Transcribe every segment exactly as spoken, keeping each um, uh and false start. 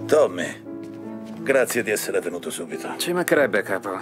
Tommy, grazie di essere venuto subito. Ci mancherebbe, capo.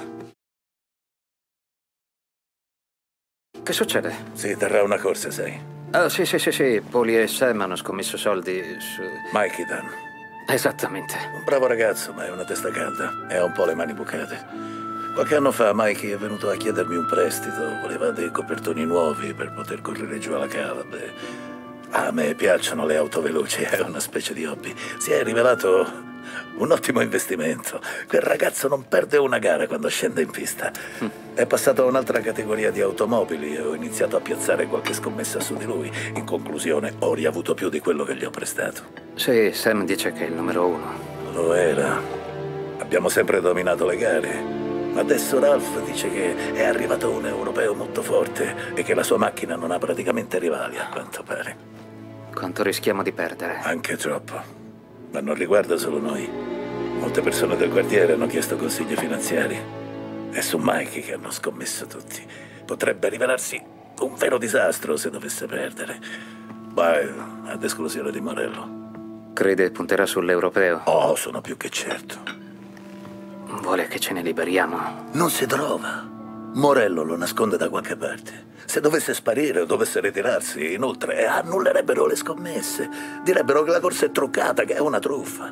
Che succede? Si terrà una corsa, sai? Oh, sì, sì, sì, sì. Poli e Sam hanno scommesso soldi su... Mikey Dunn. Esattamente. Un bravo ragazzo, ma è una testa calda e ha un po' le mani bucate. Qualche anno fa Mikey è venuto a chiedermi un prestito. Voleva dei copertoni nuovi per poter correre giù alla cava. Beh, a me piacciono le auto veloci, è una specie di hobby. Si è rivelato un ottimo investimento. Quel ragazzo non perde una gara quando scende in pista. Mm. È passato a un'altra categoria di automobili e ho iniziato a piazzare qualche scommessa su di lui. In conclusione, ho riavuto più di quello che gli ho prestato. Sì, Sam dice che è il numero uno. Lo era. Abbiamo sempre dominato le gare. Ma adesso Ralph dice che è arrivato un europeo molto forte e che la sua macchina non ha praticamente rivali, a quanto pare. Quanto rischiamo di perdere? Anche troppo. Ma non riguarda solo noi. Molte persone del quartiere hanno chiesto consigli finanziari. È su Mikey che hanno scommesso tutti. Potrebbe rivelarsi un vero disastro se dovesse perdere. Beh, ad esclusione di Morello. Crede punterà sull'europeo? Oh, sono più che certo. Vuole che ce ne liberiamo? Non si trova. Morello lo nasconde da qualche parte. Se dovesse sparire o dovesse ritirarsi, inoltre, annullerebbero le scommesse. Direbbero che la corsa è truccata, che è una truffa.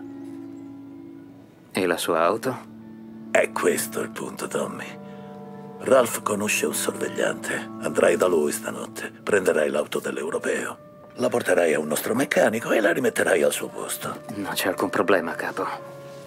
E la sua auto? È questo il punto, Tommy. Ralph conosce un sorvegliante. Andrai da lui stanotte. Prenderai l'auto dell'europeo. La porterai a un nostro meccanico e la rimetterai al suo posto. Non c'è alcun problema, capo.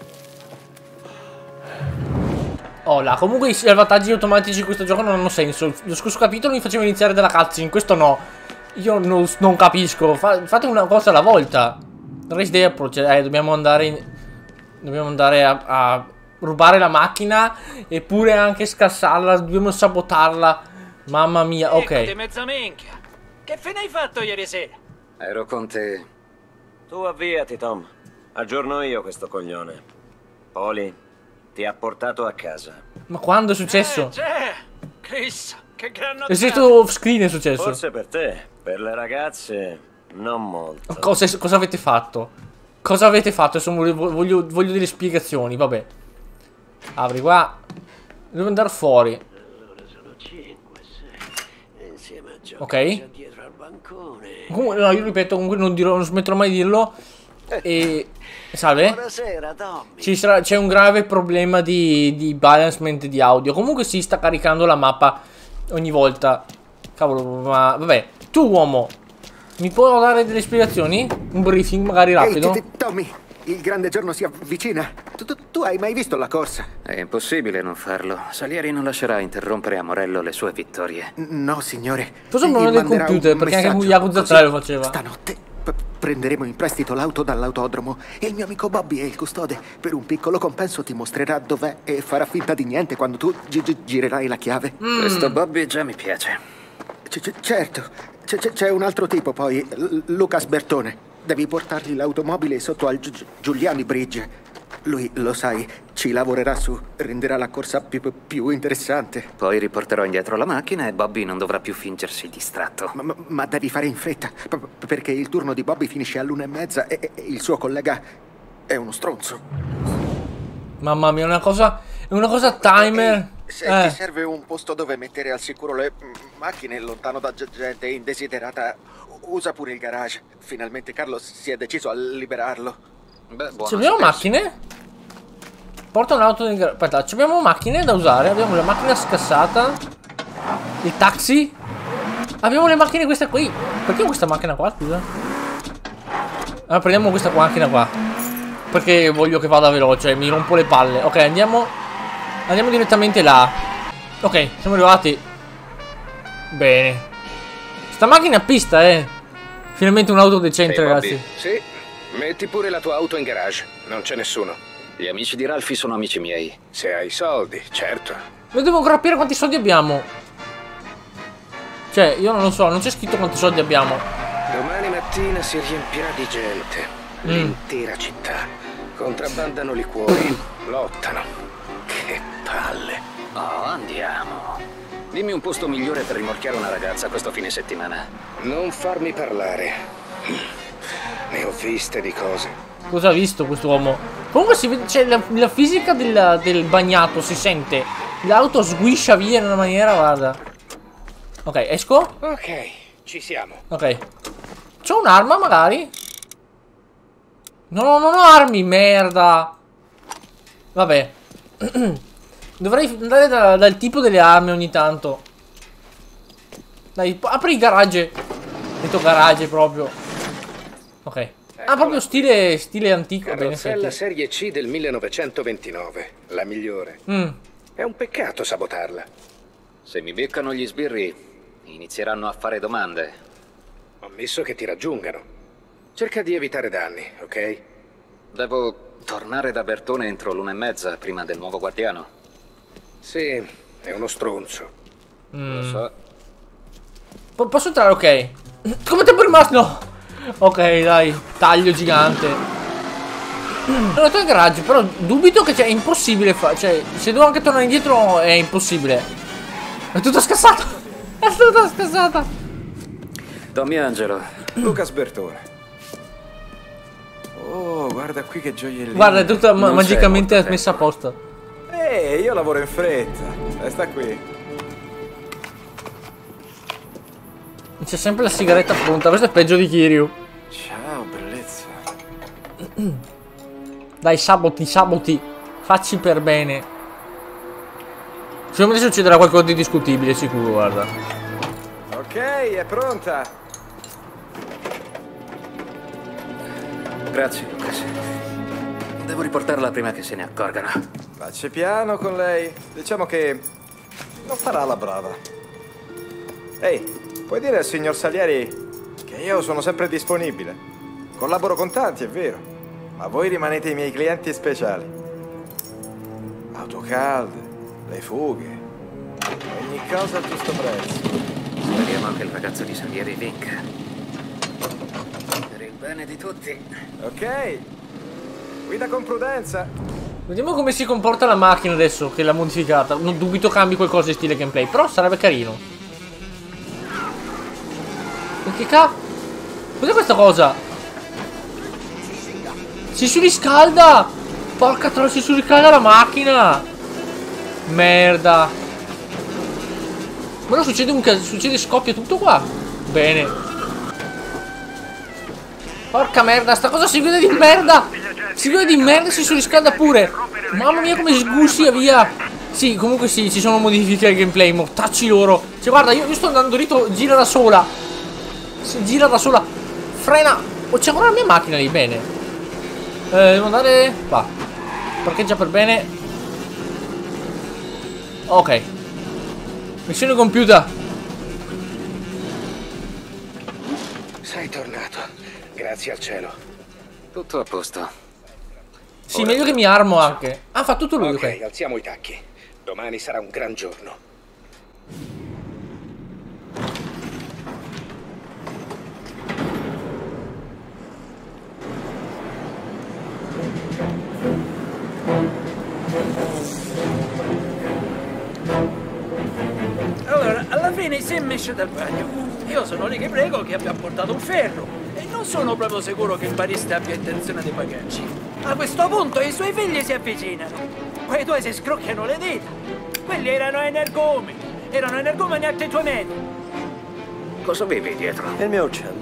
Oh là, comunque i salvataggi automatici in questo gioco non hanno senso. Lo scorso capitolo mi faceva iniziare dalla cutscene, questo no. Io non, non capisco. Fa, fate una cosa alla volta. Race day approach. Eh, dobbiamo andare in, Dobbiamo andare a, a rubare la macchina. Eppure anche scassarla. Dobbiamo sabotarla. Mamma mia, ok. Ecco, mezza minchia. Che fine hai fatto ieri sera? Ero con te. Tu avviati, Tom. Aggiorno io questo coglione. Poli ti ha portato a casa. Ma quando è successo? Eh, c'è. Chris, che gran È stato off screen, è successo. Forse per te, per le ragazze non molto. Cosa, cosa avete fatto? Cosa avete fatto? Adesso voglio, voglio, voglio delle spiegazioni, vabbè. Apri qua. Devo andare fuori. Allora sono cinque, sei. Insieme a Gio. Ok. Dietro al bancone. Comunque, no, io ripeto, comunque non, dirò, non smetterò mai di dirlo. E... Salve. Buonasera, Tommy. Ci sarà, c'è un grave problema di, di balancement di audio. Comunque si sta caricando la mappa ogni volta. Cavolo, ma vabbè. Tu uomo, mi può dare delle spiegazioni? Un briefing magari rapido? Ehi, Tommy, il grande giorno si avvicina. Tu, tu, tu hai mai visto la corsa? È impossibile non farlo. Salieri non lascerà interrompere a Morello le sue vittorie. No, signore. Forse un problema del computer, perché anche Yakuza tre lo faceva. Stanotte prenderemo in prestito l'auto dall'autodromo e il mio amico Bobby è il custode. Per un piccolo compenso ti mostrerà dov'è e farà finta di niente quando tu gi gi girerai la chiave. Mm. Questo Bobby già mi piace. C -c certo, c'è un altro tipo poi, L Lucas Bertone. Devi portargli l'automobile sotto al Gi Giuliani Bridge. Lui, lo sai, ci lavorerà su, renderà la corsa più, più interessante. Poi riporterò indietro la macchina e Bobby non dovrà più fingersi distratto. Ma, ma, ma devi fare in fretta, perché il turno di Bobby finisce all'una e mezza e, e il suo collega è uno stronzo. Mamma mia, una cosa... È una cosa timer... Se eh. ti serve un posto dove mettere al sicuro le macchine lontano da gente indesiderata, usa pure il garage. Finalmente Carlo si è deciso a liberarlo. Beh, buono. Se abbiamo macchine? Porta un'auto nel garage. Aspetta, abbiamo macchine da usare. Abbiamo la macchina scassata. Il taxi. Abbiamo le macchine queste qui. Perché questa macchina qua, scusa? Allora prendiamo questa macchina qua. Perché voglio che vada veloce. Mi rompo le palle. Ok, andiamo. Andiamo direttamente là. Ok, siamo arrivati. Bene. Sta macchina a pista, eh. Finalmente un'auto decente, Ehi, ragazzi. Bobby, sì, metti pure la tua auto in garage. Non c'è nessuno. Gli amici di Ralphie sono amici miei. Se hai soldi, certo. Noi devo ancora capire quanti soldi abbiamo. Cioè, io non lo so, non c'è scritto quanti soldi abbiamo. Domani mattina si riempirà di gente. Mm. L'intera città. Contrabbandano liquori. Lottano. Che palle. Oh, andiamo. Dimmi un posto migliore per rimorchiare una ragazza questo fine settimana. Non farmi parlare. Ne ho viste di cose. Cosa ha visto quest'uomo? Comunque si vede, cioè, la, la fisica del, del bagnato si sente. L'auto sguiscia via in una maniera, guarda. Ok, esco. Ok, ci siamo. Ok. C'ho un'arma magari? No, no, non ho armi, merda. Vabbè. Dovrei andare da, dal tipo delle armi ogni tanto. Dai, apri il garage. Detto garage proprio. Ok. Ah, proprio stile, stile antico. Carrozzella serie C del millenovecentoventinove. La migliore. Mm. È un peccato sabotarla. Se mi beccano gli sbirri, inizieranno a fare domande. Ammesso che ti raggiungano. Cerca di evitare danni, ok? Devo tornare da Bertone entro l'una e mezza, prima del nuovo guardiano. Sì, è uno stronzo. Mm. Lo so. Po- posso entrare, ok. Come tempo rimasto? No. Ok, dai. Taglio gigante. Sono andato in garage, però dubito che cioè, è impossibile fare. Cioè, se devo anche tornare indietro è impossibile. È tutto scassato. È tutta scassata. Tommy Angelo. Lucas Bertone. Oh, guarda qui che gioiellino. Guarda, è tutta ma Non magicamente sei messa a posto. Ehi, io lavoro in fretta. Resta qui. C'è sempre la sigaretta pronta. Questo è peggio di Kiryu. Ciao, bellezza. Dai, saboti, saboti. Facci per bene. Secondo me succederà qualcosa di discutibile, sicuro, guarda. Ok, è pronta. Grazie, Lucas. Devo riportarla prima che se ne accorgano. Facci piano con lei. Diciamo che non farà la brava. Ehi, puoi dire al signor Salieri che io sono sempre disponibile. Collaboro con tanti, è vero, ma voi rimanete i miei clienti speciali. Auto calde, le fughe, ogni cosa a giusto prezzo. Speriamo che il ragazzo di Salieri vinca. Per il bene di tutti. Ok, guida con prudenza. Vediamo come si comporta la macchina adesso che l'ha modificata. Non dubito cambi qualcosa di stile gameplay, però sarebbe carino. Ma che ca... Cos'è questa cosa? Si surriscalda! Porca troia, si surriscalda la macchina! Merda! Ma non succede un caso, succede scoppia tutto qua? Bene. Porca merda, sta cosa si vede di merda! Si vede di merda e si surriscalda pure! Mamma mia come sguscia via! Sì, comunque sì, ci sono modifiche al gameplay, mortacci loro! Cioè guarda, io, io sto andando dritto, gira da sola! Si gira da sola. Frena. Oh, c'è ancora la mia macchina lì, bene. Eh, devo andare qua. Parcheggia per bene. Ok. Missione compiuta. Sei tornato. Grazie al cielo. Tutto a posto. Sì, meglio che mi armo anche. Ah, fa tutto lui, ok. Ok, alziamo i tacchi. Domani sarà un gran giorno. Allora, alla fine Sam esce dal bagno. Io sono lì che prego che abbia portato un ferro. E non sono proprio sicuro che il barista abbia intenzione di pagarci. A questo punto i suoi figli si avvicinano. Quei due si scrocchiano le dita. Quelli erano energumeni. Erano energumeni a tuoi metri. Cosa bevi dietro? È il mio uccello.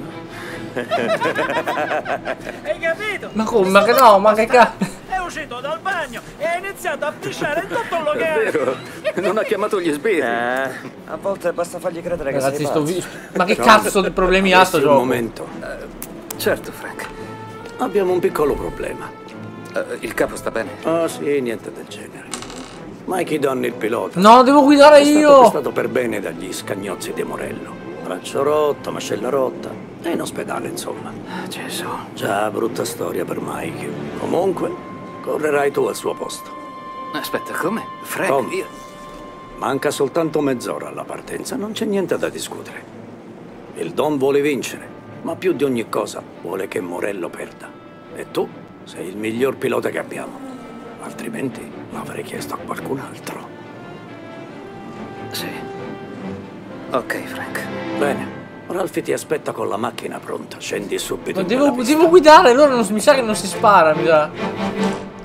Hai capito? Ma come? Ma che no, ma che cazzo? È uscito dal bagno e ha iniziato a pisciare in tutto il locale. Vero? Non ha chiamato gli sbirri. Eh, a volte basta fargli credere che Ragazzi, sei sto pazzo. vi... Ma che cazzo di problemi ha sto Un gioco? momento. Certo, Frank. Abbiamo un piccolo problema. Uh, il capo sta bene? Oh sì, niente del genere. Mikey Dunn, il pilota, No, devo guidare è stato io! pestato per bene dagli scagnozzi di Morello. Braccio rotto, mascella rotta. È in ospedale, insomma. Gesù. Già, brutta storia per Mikey. Comunque, correrai tu al suo posto. Aspetta, come? Frank, Tom, io... manca soltanto mezz'ora alla partenza, non c'è niente da discutere. Il Don vuole vincere, ma più di ogni cosa vuole che Morello perda. E tu sei il miglior pilota che abbiamo. Altrimenti l'avrei chiesto a qualcun altro. Sì. Ok, Frank. Bene, Ralphie ti aspetta con la macchina pronta. Scendi subito. Ma in devo, quella pista. devo guidare, allora non, mi sa che non si spara, mi sa.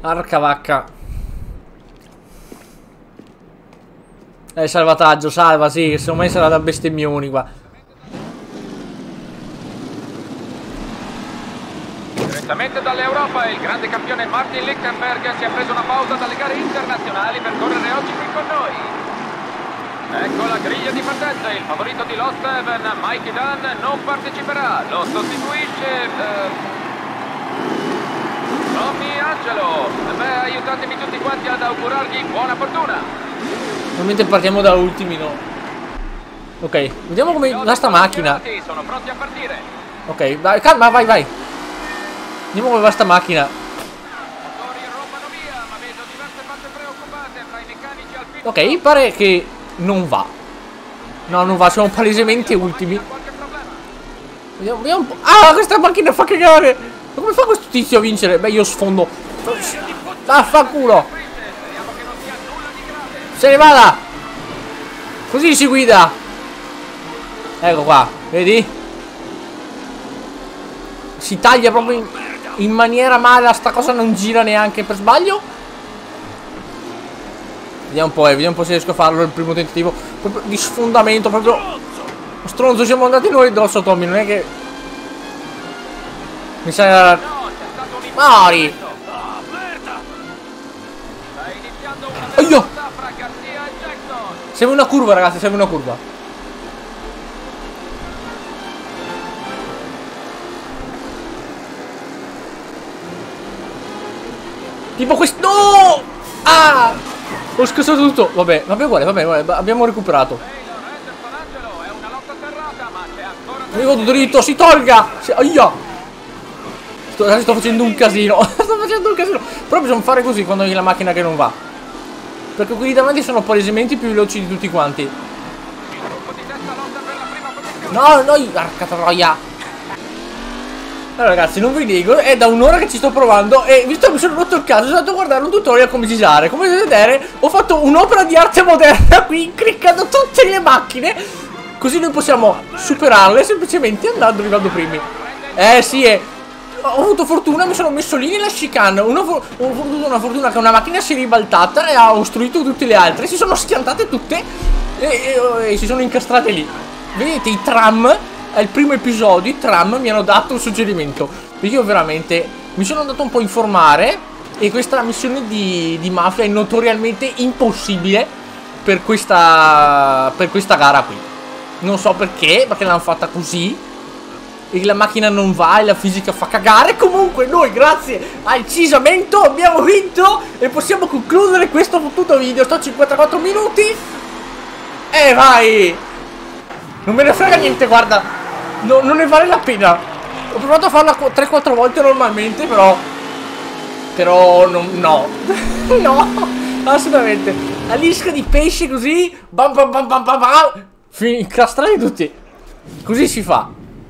Arca vacca. Eh, salvataggio, salva, sì, secondo me sarà da bestemmioni qua. Direttamente dall'Europa il grande campione Martin Lichtenberg si è preso una pausa dalle gare internazionali per correre oggi qui con noi. Ecco la griglia di partenza, il favorito di Lost Heaven, Mikey Dunn, non parteciperà, lo sostituisce... Eh... Tommy Angelo. Beh, aiutatemi tutti quanti ad augurargli buona fortuna. Ovviamente partiamo da ultimi, no? Ok, vediamo come va sta macchina. Sono pronti a partire. Ok, vai, calma, vai, vai. Vediamo come va sta macchina. Ok, pare che non va. No, non va, siamo palesemente ultimi. Vediamo, vediamo un po'. Ah, questa macchina fa cagare. Ma come fa questo tizio a vincere? Beh, io sfondo. Vaffanculo. Se ne vada. Così si guida. Ecco qua, vedi? Si taglia proprio in, in maniera male. Sta cosa non gira neanche per sbaglio. Vediamo un po', eh, vediamo un po' se riesco a farlo il primo tentativo. Proprio di sfondamento, proprio. Stronzo, siamo andati noi addosso, Tommy. Non è che... Mi sa... Mori! Aio! Serve una curva, ragazzi, serve una curva. Tipo questo... No! Ah! Ho scassato tutto. Vabbè, vabbè, uguale, vabbè, vabbè, abbiamo recuperato. Mi vado dritto, si tolga! Si... Aia! Sto, sto facendo un casino. Sto facendo un casino. Però bisogna fare così quando hai la macchina che non va. Perché quelli davanti sono palesemente più veloci di tutti quanti. No, noi... Arca troia. Allora ragazzi, non vi nego, è da un'ora che ci sto provando. E visto che mi sono rotto il caso, sono andato a guardare un tutorial come girare. Come potete vedere, ho fatto un'opera di arte moderna qui, cliccando tutte le macchine. Così noi possiamo superarle semplicemente andando arrivando primi. Eh sì, è... Ho avuto fortuna, mi sono messo lì nella chicane. Una, for ho avuto una fortuna che una macchina si è ribaltata e ha ostruito tutte le altre. Si sono schiantate tutte e, e, e si sono incastrate lì. Vedete i tram, al primo episodio i tram mi hanno dato un suggerimento. Io veramente mi sono andato un po' a informare. E questa missione di, di mafia è notoriamente impossibile per questa, per questa gara qui. Non so perché, perché l'hanno fatta così. E la macchina non va e la fisica fa cagare. Comunque noi grazie al cisamento abbiamo vinto e possiamo concludere questo fottuto video. Sto a cinquantaquattro minuti. E vai. Non me ne frega niente, guarda. No, non ne vale la pena. Ho provato a farla tre quattro volte normalmente, però Però non, no. No, assolutamente. La lisca di pesce così. Bam bam bam bam bam bam. Incastrati tutti. Così si fa.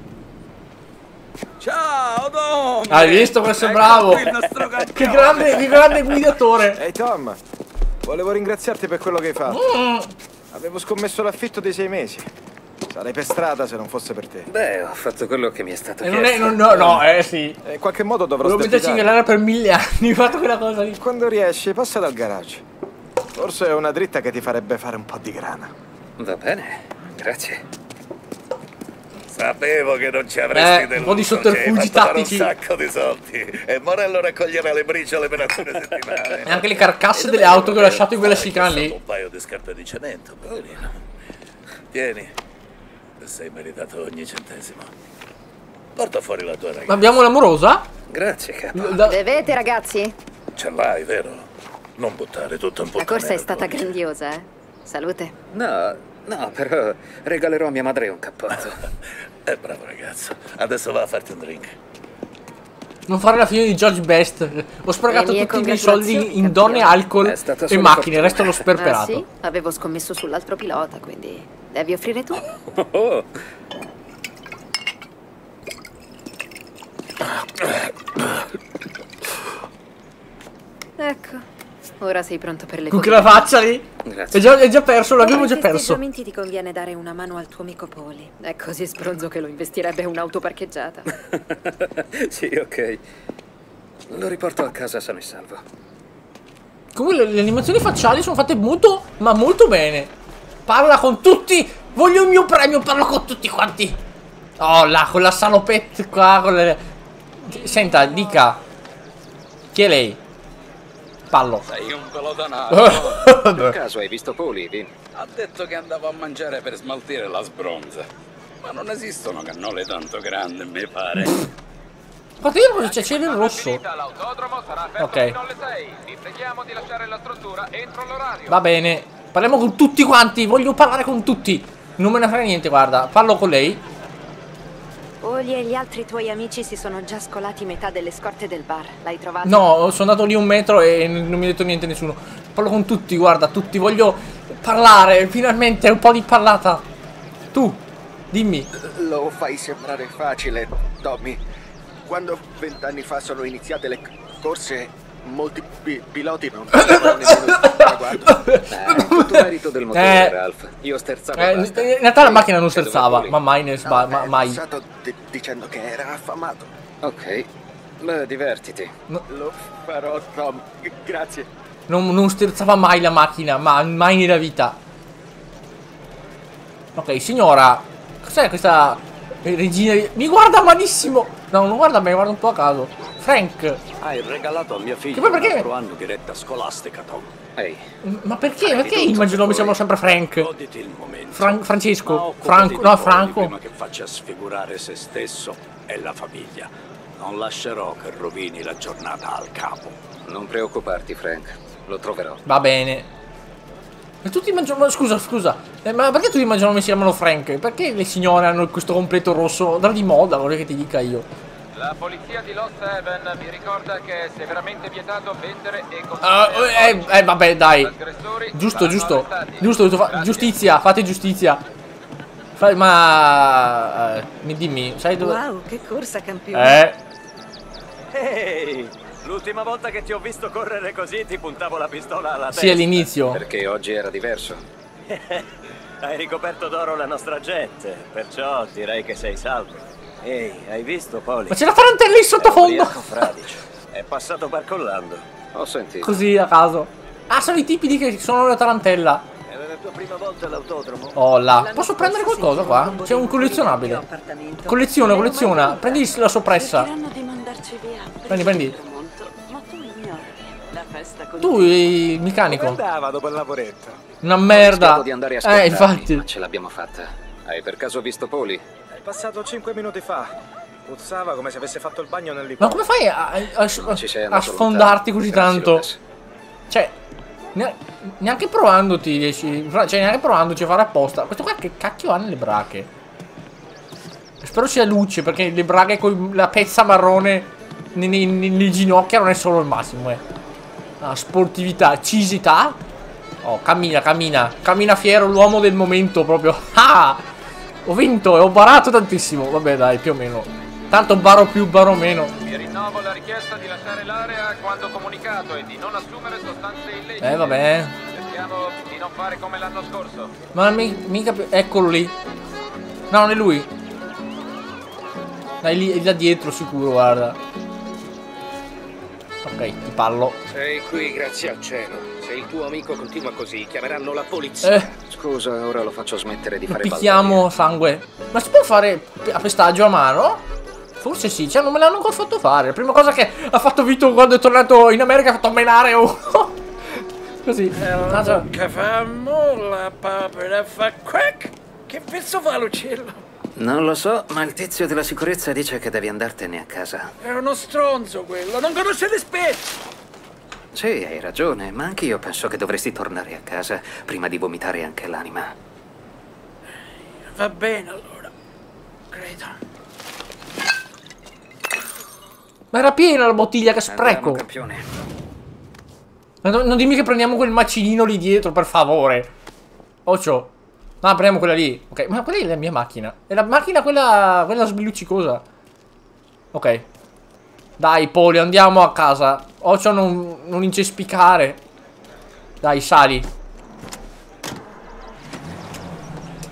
Ciao Tom! Hai visto questo? Ecco, bravo! Che grande, che grande guidatore! Ehi hey, Tom, volevo ringraziarti per quello che hai fatto. Mm. Avevo scommesso l'affitto dei sei mesi. Sarei per strada se non fosse per te. Beh, ho fatto quello che mi è stato e chiesto. Non è, non, no, no, eh sì. In qualche modo dovrò Devo metterci in galera per mille anni. Ho fatto quella cosa lì. Quando riesci, passa dal garage. Forse è una dritta che ti farebbe fare un po' di grana. Va bene, grazie. Sapevo che non ci avresti eh, deluso. Un po' di sotterfugi tattici. Un sacco di soldi. E Morello raccoglierà le briciole per alcune settimane. E anche le carcasse delle auto che ho lasciato in quella chicane lì. Un paio di scarpe di cemento, poverino. Tieni. Sei meritato ogni centesimo. Porta fuori la tua ragazza. Abbiamo l'amorosa? Grazie, capo. Da... Bevete, ragazzi? Ce l'hai, vero? Non buttare tutto in La corsa è stata grandiosa, eh? Salute. No, no, però regalerò a mia madre un cappotto. È bravo ragazzo. Adesso va a farti un drink. Non fare la fine di George Best. Ho sprecato tutti i miei soldi in donne, alcol e macchine. Restano sperperato. Ah, sì? Avevo scommesso sull'altro pilota, quindi devi offrire tu. Oh, oh. Ecco, ora sei pronto per le con che la faccia lì? È già, è già perso, l'abbiamo già perso. In ti conviene dare una mano al tuo amico Poli. È così spronzo che lo investirebbe un'auto parcheggiata. Sì, ok. Lo riporto a casa sano e salvo. Comunque le, le animazioni facciali sono fatte molto, ma molto bene. Parla con tutti. Voglio il mio premio, parlo con tutti quanti. Oh, là, con la salopette qua, con le... Senta, dica. Chi è lei? Pallo. Sei un pelotanato. Per caso hai visto Poli, Vin? Ha detto che andavo a mangiare per smaltire la sbronza. Ma non esistono cannole tanto grandi, mi pare. Guarda, io non c'è cielo rosso. Ok. Va bene. Parliamo con tutti quanti. Voglio parlare con tutti. Non me ne frega niente, guarda. Parlo con lei. Poli e gli altri tuoi amici si sono già scolati metà delle scorte del bar. L'hai trovato? No, sono andato lì un metro e non mi ha detto niente nessuno. Parlo con tutti, guarda, tutti. Voglio parlare, finalmente, un po' di parlata. Tu, dimmi. Lo fai sembrare facile, Tommy. Quando vent'anni fa sono iniziate le corse, molti pi piloti non avevano nemmeno il traguardo. Eh, tutto merito del motore, eh, Ralph. Io sterzavo. Eh, in realtà la macchina non sterzava, ma mai ne sbaglia, ma mai. Ho passato dicendo che era affamato. Ok, beh, divertiti. No. Lo farò, Tom. Grazie. Non, non sterzava mai la macchina, ma mai nella vita. Ok, signora, cos'è questa regina? Mi guarda malissimo. No, non guarda me, guarda un po' a caso. Frank. Hai regalato a mia figlia Che poi perché? un altro anno di retta scolastica, Tom. Ehi. Ma perché? Perché immagino mi chiamano sempre Frank? Goditi il momento. Fran Francesco. Ma Franco. No, Franco. Prima che faccia sfigurare se stesso e la famiglia. Non lascerò che rovini la giornata al capo. Non preoccuparti, Frank. Lo troverò. Va bene. E tutti mangiano. Scusa, scusa. Eh, ma perché tutti mangiano mi si chiamano Frank? Perché le signore hanno questo completo rosso? Da di moda, vorrei che ti dica io. La polizia di Lost Haven vi ricorda che è severamente vietato vendere e consumere. Uh, eh, eh, vabbè, dai. Giusto, giusto. Giusto, giusto fa giustizia, fate giustizia. Fa ma. Eh, mi dimmi, sai dove. Wow, che corsa, campione. Eh. Ehi, l'ultima volta che ti ho visto correre così ti puntavo la pistola alla testa. Sì, all'inizio. Perché oggi era diverso. Hai ricoperto d'oro la nostra gente, perciò direi che sei salvo. Ehi, hai visto, Poli? Ma c'è la tarantella in sottofondo! È passato barcollando. Ho sentito. Così a caso. Ah, sono i tipi di che sono la tarantella. Era la tua prima volta all'autodromo? Oh là. Posso prendere qualcosa qua? C'è un collezionabile. Colleziona, colleziona. Prendi la soppressa. Prendi, prendi. Tu, il meccanico. Andava dopo il lavoretto. Una merda. Di andare a eh, infatti. Ma ce l'abbiamo fatta. Hai per caso visto Poli? È passato cinque minuti fa. Puzzava come se avesse fatto il bagno nell'ipotesi. Ma come fai a, a, a, a sfondarti così tanto? Cioè, neanche provandoti riesci. Cioè, neanche provandoci a fare apposta. Questo qua che cacchio ha nelle brache? Spero sia luce, perché le brache con la pezza marrone nelle, nelle ginocchia non è solo il massimo, eh. Ah, sportività, cisità. Oh, cammina, cammina. Cammina fiero, l'uomo del momento proprio. Ah! Ho vinto e ho barato tantissimo. Vabbè, dai, più o meno. Tanto baro più, baro meno. Vi rinnovo la richiesta di lasciare l'area quando comunicato e di non assumere sostanze illecite. Eh, vabbè. Cerchiamo di non fare come l'anno scorso. Ma mi, mica. Eccolo lì. No, non è lui. Dai, lì, è da dietro sicuro, guarda. Ok, ti parlo. Sei qui grazie al cielo. Se il tuo amico continua così, chiameranno la polizia. Eh. Scusa, ora lo faccio smettere di Lo fare picchiamo sangue. Ma si può fare a pestaggio a mano? Forse sì, cioè non me l'hanno ancora fatto fare. La prima cosa che ha fatto Vito quando è tornato in America ha fatto menare uno. Così. Eh, che fa molla, papera, fa quack. Che pezzo fa l'uccello? Non lo so, ma il tizio della sicurezza dice che devi andartene a casa. È uno stronzo quello, non conosce le specie. Sì, hai ragione, ma anche io penso che dovresti tornare a casa prima di vomitare anche l'anima. Va bene allora, credo. Ma era piena la bottiglia, che spreco. Andiamo, campione. Ma non, non dimmi che prendiamo quel macinino lì dietro, per favore. Occhio. No, prendiamo quella lì. Ok, ma quella è la mia macchina. È la macchina quella, quella sbiluccicosa. Ok. Dai, Poli, andiamo a casa. Occhio, non, non incespicare. Dai, sali.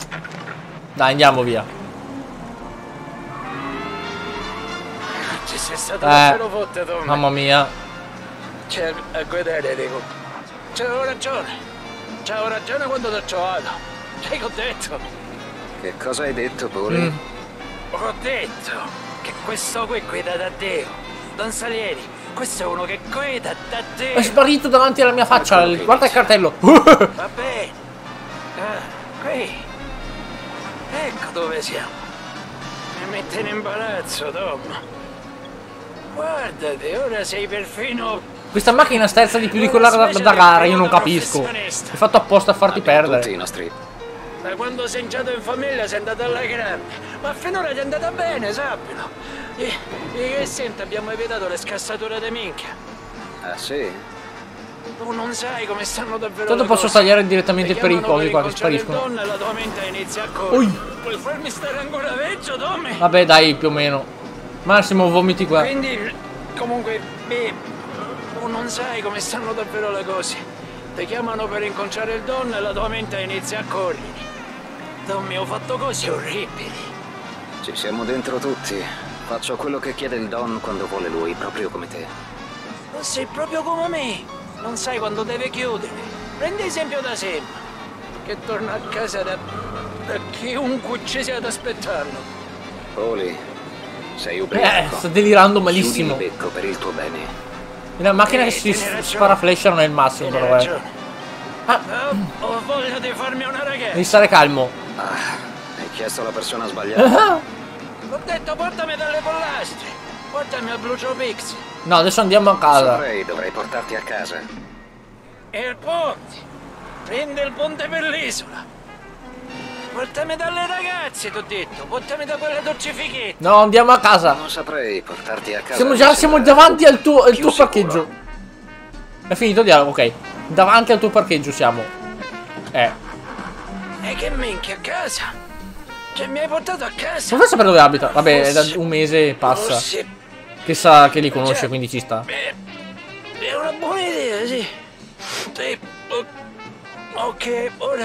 Dai, andiamo via. Ci sei stato Eh, davvero forte, Tom. mamma mia. Cioè, a guardare, dico. C'avevo ragione. C'avevo ragione quando ti ho trovato. Che ho detto? Che cosa hai detto, Poli? Mm. Ho detto che questo qui guida da Dio. Don Salieri, questo è uno che guida da Dio. È sparito davanti alla mia faccia. il- Guarda il cartello. Va bene. Ah, qui. Ecco dove siamo. Mi mette in imbarazzo, Tom. Guardati, ora sei perfino... Questa macchina sterza di più di quella da, da gara, io non capisco. È fatto apposta a farti perdere. Tutti i nostri... Da quando sei entrato in famiglia sei andato alla grande. Ma finora ti è andata bene, sappilo. E, e che senti, abbiamo evitato le scassature di minchia. Ah, sì? Tu non sai come stanno davvero Tanto le posso cose. tagliare direttamente Ti per i chiamano cosi qua che incontrare il spariscono. Don e la tua mente inizia a correre. Ui. Puoi farmi stare ancora peggio, Tommy? Vabbè, dai, più o meno. Massimo vomiti qua. Quindi, comunque, beh, tu non sai come stanno davvero le cose. Ti chiamano per incontrare il Don e la tua mente inizia a correre. Tommy, ho fatto cose orribili. Ci siamo dentro tutti. Faccio quello che chiede il Don quando vuole lui, proprio come te. Non sei proprio come me. Non sai quando deve chiudere. Prendi esempio da Sam, che torna a casa da, da chiunque ci sia ad aspettarlo. Poli, sei Eh, ubriaco. sta delirando Chiudi malissimo. il becco per il tuo bene. La macchina Eh, che si tieni ragione. spara flash non è il massimo, Tieni però, eh. ragione. Ah, ho voglia di farmi una ragazza. Devi stare calmo. Ah, hai chiesto alla persona sbagliata. Ho detto portami dalle pollastre. Portami al Blue Joe Pix. No, adesso andiamo a casa. Saprei, dovrei portarti a casa. E il ponte. Prendi il ponte per l'isola. Portami dalle ragazze, ti ho detto. Portami da quelle dolcifichette. No, andiamo a casa. Non saprei portarti a casa. Siamo già, siamo davanti al tuo, al tuo parcheggio. È finito il dialogo, ok. Davanti al tuo parcheggio siamo. Eh. E che minchia, a casa? Cioè, mi hai portato a casa? Non fai sapere dove abita. Vabbè, è da un mese e passa. Forse Che sa che li conosce, quindi ci sta. è una buona idea, sì. Sì. o- Ok, ora...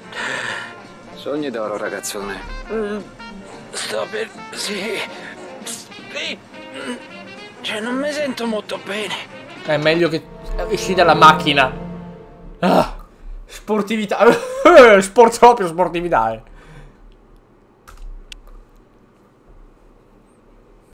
Sogni d'oro, ragazzone. Mm, Sto per... sì... Sì... mm, Cioè, non mi sento molto bene. È meglio che esci dalla macchina. Ah, sportività. Sport proprio sportività, eh.